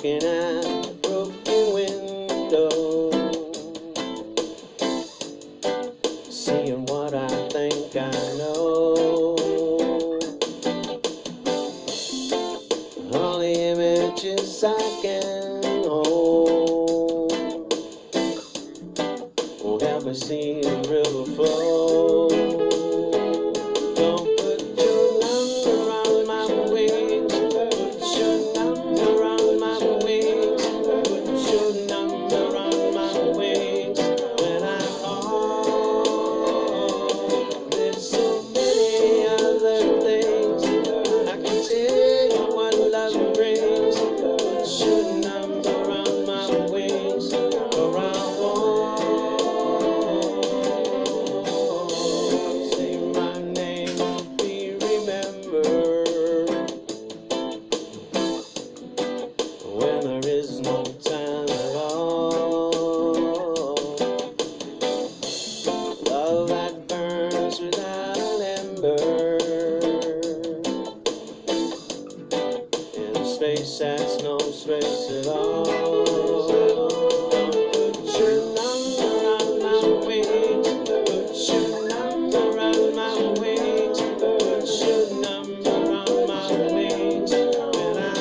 looking at the broken window, seeing what I think I know. All the images I can hold will help me see the river flow. Don't put your number on my wings, put your number on my wings, put your number on my wings. When I'm home, there's so many other things I can tell you what love brings. Put your number on my wings, or I won't. Say my name will be remembered when there is no time at all. Love that burns without an ember in a space that's no space at all. Put your number on my wings, put your number on my wings, put your number on my wings. When I'm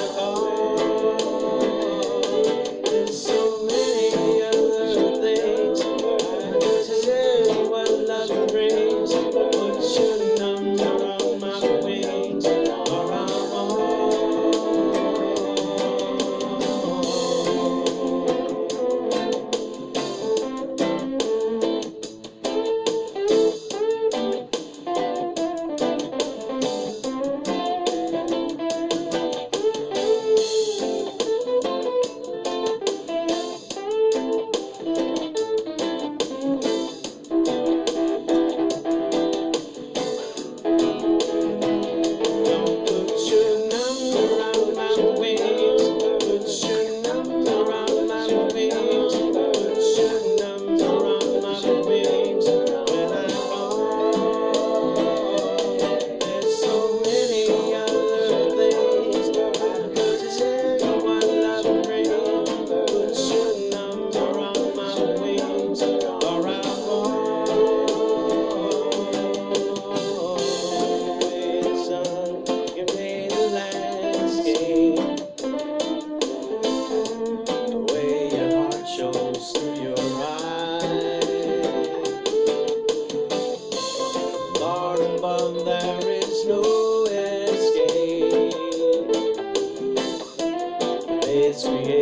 home, there's so many other things I can tell you what love brings. Put your number on my wings, or I won't. There is no escape. It's created.